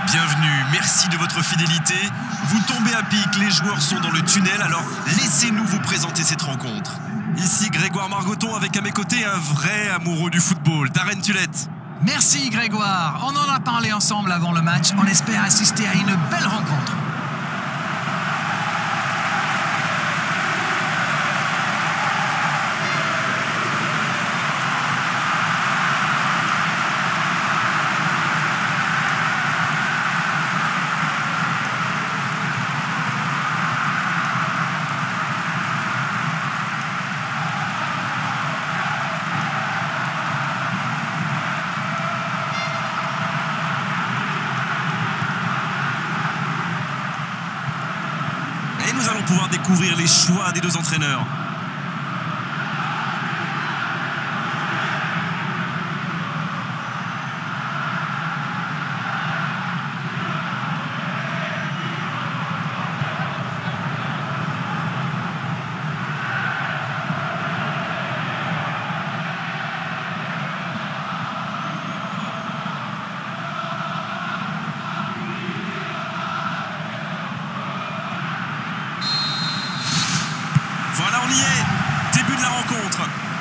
Bienvenue, merci de votre fidélité. Vous tombez à pic, les joueurs sont dans le tunnel, alors laissez-nous vous présenter cette rencontre. Ici Grégoire Margoton avec à mes côtés un vrai amoureux du football, Darren Tulette. Merci Grégoire, on en a parlé ensemble avant le match, on espère assister à une belle rencontre. Et nous allons pouvoir découvrir les choix des deux entraîneurs. Voilà, on y est. Début de la rencontre.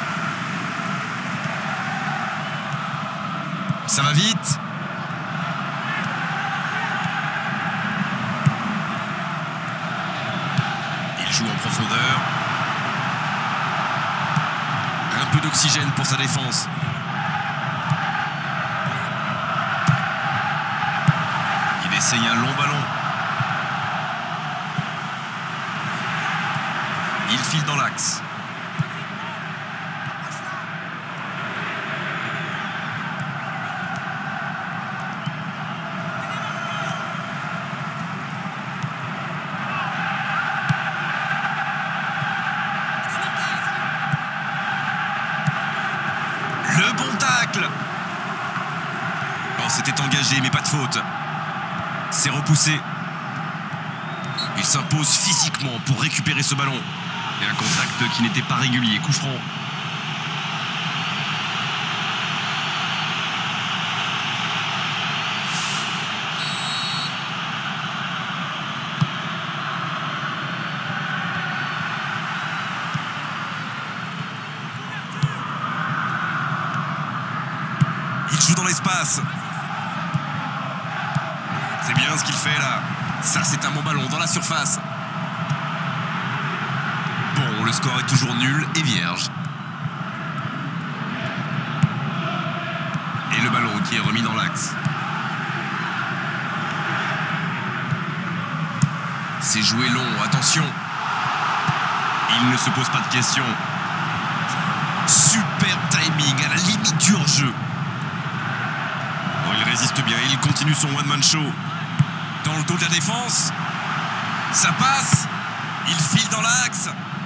Ça va vite. Il joue en profondeur. Un peu d'oxygène pour sa défense. Il essaye un long ballon. Il file dans l'axe. Le bon tacle. Oh, c'était engagé, mais pas de faute. C'est repoussé. Il s'impose physiquement pour récupérer ce ballon. Et un contact qui n'était pas régulier, coup franc. Il joue dans l'espace. C'est bien ce qu'il fait là. Ça, c'est un bon ballon dans la surface. Bon, le score est toujours nul et vierge. Et le ballon qui est remis dans l'axe. C'est joué long, attention. Il ne se pose pas de questions. Super timing, à la limite du hors-jeu. Bon, il résiste bien, il continue son one-man show. Dans le dos de la défense. Ça passe. Il file dans l'axe.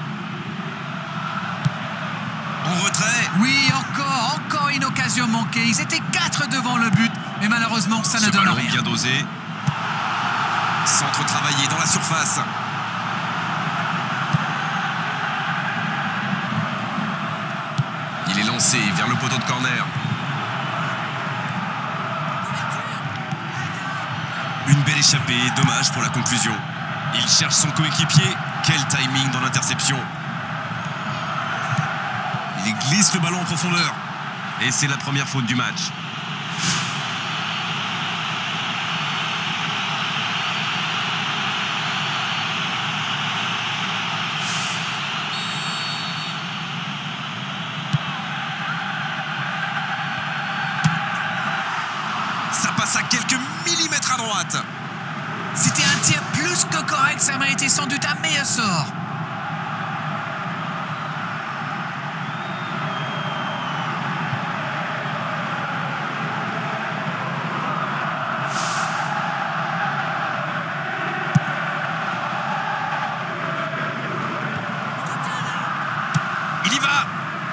En retrait. Oui, encore une occasion manquée. Ils étaient 4 devant le but, mais malheureusement, ça ne donne rien. Bien dosé. Centre travaillé dans la surface. Il est lancé vers le poteau de corner. Une belle échappée, dommage pour la conclusion. Il cherche son coéquipier. Quel timing dans l'interception. Il glisse le ballon en profondeur. Et c'est la première faute du match. Ça passe à quelques millimètres à droite. C'était un tir plus que correct, ça méritait sans doute un meilleur sort. Il y va.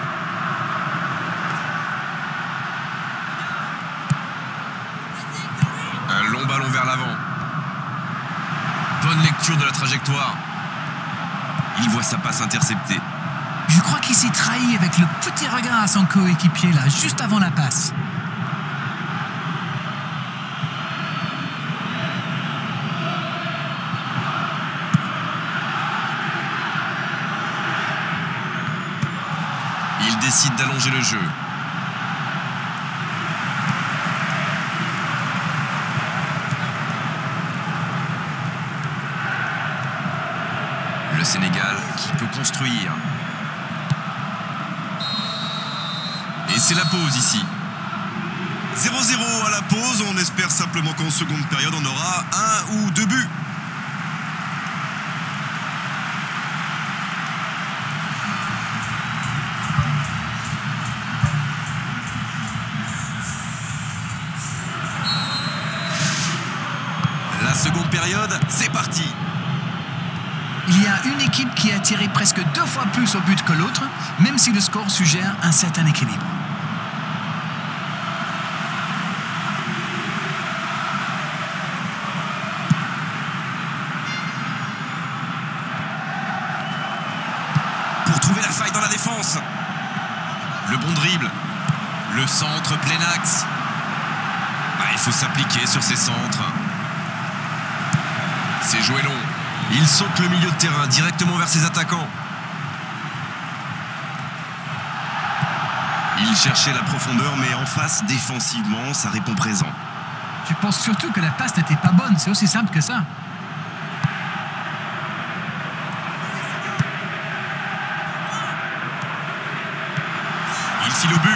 Un long ballon vers l'avant. Bonne lecture de la trajectoire. Il voit sa passe interceptée. Je crois qu'il s'est trahi avec le petit regard à son coéquipier là, juste avant la passe. décide d'allonger le jeu. Le Sénégal qui peut construire. Et c'est la pause ici. 0-0 à la pause. On espère simplement qu'en seconde période, on aura 1 ou 2 buts. La seconde période, c'est parti. Il y a une équipe qui a tiré presque 2 fois plus au but que l'autre, même si le score suggère un certain équilibre. Pour trouver la faille dans la défense. Le bon dribble. Le centre plein axe. Il faut s'appliquer sur ces centres. C'est joué long. Il saute le milieu de terrain directement vers ses attaquants. Il cherchait la profondeur, mais en face, défensivement, ça répond présent. Je pense surtout que la passe n'était pas bonne, c'est aussi simple que ça. Il file au but.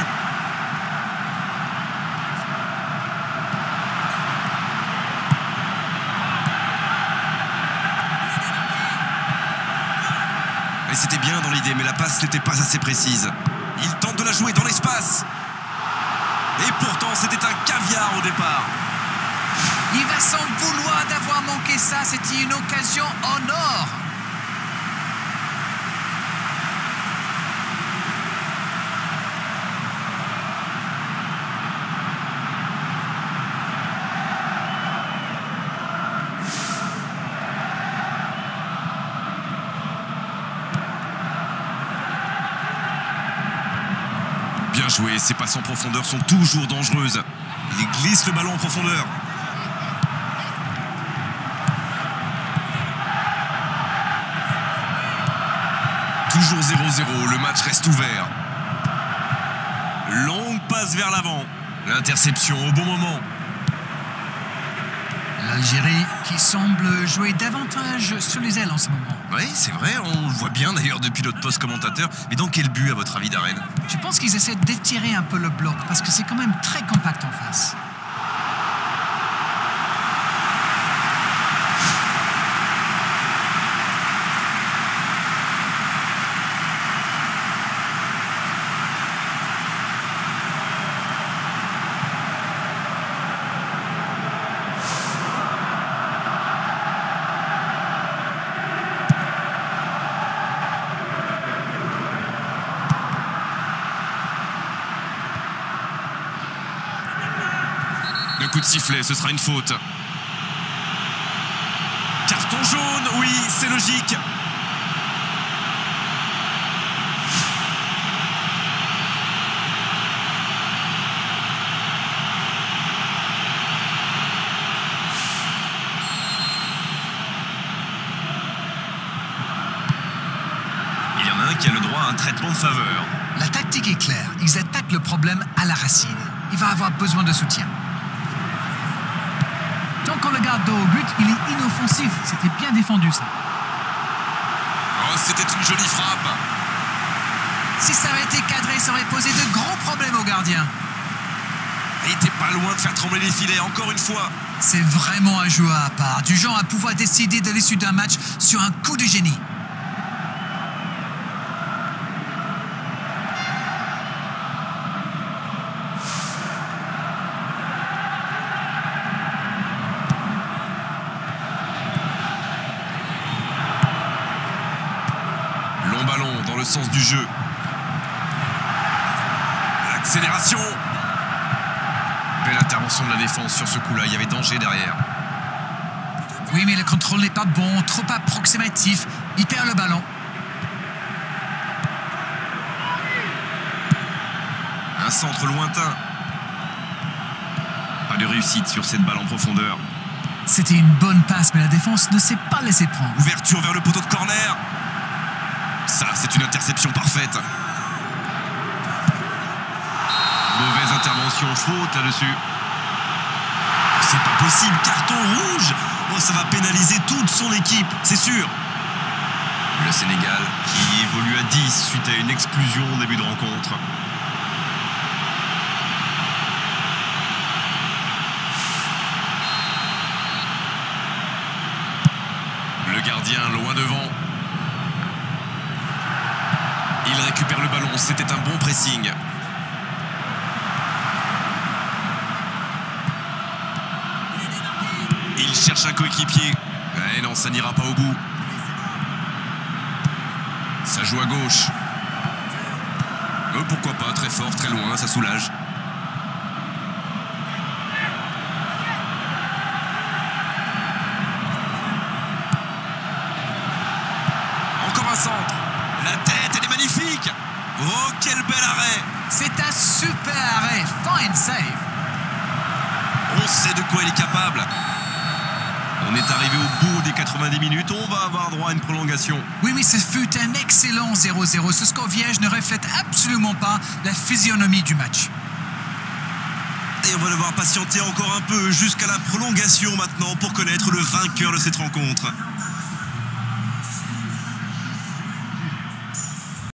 Et c'était bien dans l'idée, mais la passe n'était pas assez précise. Il tente de la jouer dans l'espace. Et pourtant, c'était un caviar au départ. Il va s'en vouloir d'avoir manqué ça, c'était une occasion en or. Bien joué, ces passes en profondeur sont toujours dangereuses. Il glisse le ballon en profondeur. Toujours 0-0, le match reste ouvert. Longue passe vers l'avant. L'interception au bon moment. L'Algérie qui semble jouer davantage sur les ailes en ce moment. Oui, c'est vrai, on le voit bien d'ailleurs depuis notre poste commentateur. Mais dans quel but à votre avis, Darren? Je pense qu'ils essaient d'étirer un peu le bloc parce que c'est quand même très compact en face. Le coup de sifflet, ce sera une faute. Carton jaune, oui, c'est logique. Il y en a un qui a le droit à un traitement de faveur. La tactique est claire, ils attaquent le problème à la racine. Il va avoir besoin de soutien. Tant qu'on le garde dos au but, il est inoffensif. C'était bien défendu, ça. Oh, c'était une jolie frappe. Si ça avait été cadré, ça aurait posé de gros problèmes au gardien. Il était pas loin de faire trembler les filets, encore une fois. C'est vraiment un joueur à part, du genre à pouvoir décider de l'issue d'un match sur un coup de génie. Long ballon dans le sens du jeu. L'accélération. Belle intervention de la défense sur ce coup-là. Il y avait danger derrière. Oui, mais le contrôle n'est pas bon, trop approximatif. Il perd le ballon. Un centre lointain. Pas de réussite sur cette balle en profondeur. C'était une bonne passe, mais la défense ne s'est pas laissée prendre. Ouverture vers le poteau de corner. Ça, c'est une interception parfaite. attention, faute là-dessus. C'est pas possible, carton rouge. Oh, ça va pénaliser toute son équipe, c'est sûr. Le Sénégal qui évolue à 10 suite à une exclusion au début de rencontre. Le gardien loin devant. Il récupère le ballon, c'était un bon pressing. Il cherche un coéquipier. Eh non, ça n'ira pas au bout. Ça joue à gauche. Pourquoi pas, très fort, très loin, ça soulage. Encore un centre. La tête, elle est magnifique. Oh, quel bel arrêt. C'est un super arrêt. Fine save. On sait de quoi il est capable. On est arrivé au bout des 90 minutes. On va avoir droit à une prolongation. Oui, mais ce fut un excellent 0-0. Ce score vierge ne reflète absolument pas la physionomie du match. Et on va devoir patienter encore un peu jusqu'à la prolongation maintenant pour connaître le vainqueur de cette rencontre.